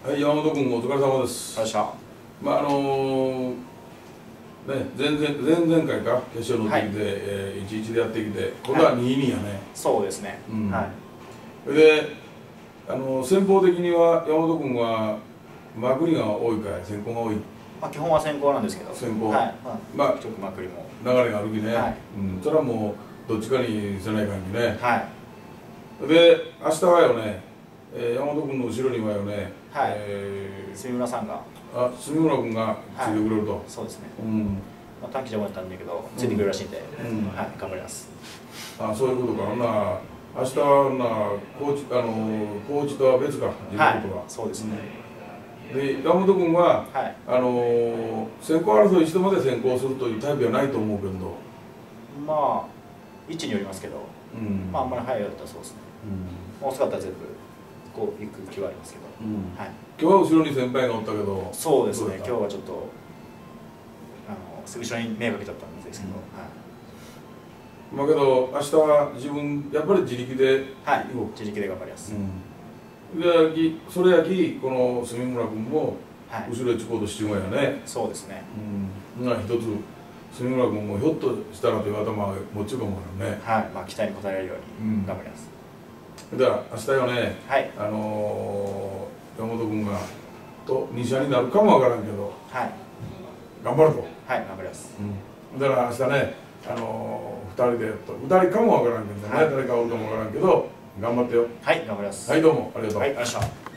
はい、山本君お疲れ様です。 よっしゃ。 まあ前々回か決勝の時で、1-1でやってきて、今度は2-2やね。 そうですね。はい。 で、戦法的には山本君はまくりが多いかい、先行が多い。 まあ基本は先行なんですけど。 先行。 はい。 まあちょっとまくりも流れがあるきね。はい。それはもうどっちかにせないかんきね。 はい。 で、明日はよね、山本君の後ろにはよね、 はい。住村さんが。 住村君がついてくれると。 そうですね。まあ短期じゃ終わったんだけど、ついてくれるらしいんで、はい、頑張ります。 そういうことか。明日はコーチとは別か、自分とは。 そうですね。 で、山本君は、先行争いしてまで先行するというタイプはないと思うけど。 まあ、位置によりますけど、まあ、あんまり早いよったらそうですね。遅かったら全部、こう、行く気はありますけど。 今日は後ろに先輩がおったけど。 そうですね、今日はちょっと、後ろに迷惑かけちゃったんですけど。 まあけど、明日は自分、やっぱり自力で行く。自力で頑張ります。 それやき、この住村君も後ろへつこうとしてもやね。 そうですね。 一つ、住村君もひょっとしたらという頭が持ち込むからね。 はい、まあ期待に応えられるように頑張ります。 だから明日よね、山本君が西谷になるかもわからんけど、頑張ると。 はい、頑張ります。 だから明日ね、2人で2人かもわからんけどね、誰かおるかもわからんけど、頑張ってよ。 はい、頑張ります。 はい、どうもありがとう。 はい、ありがとうございました。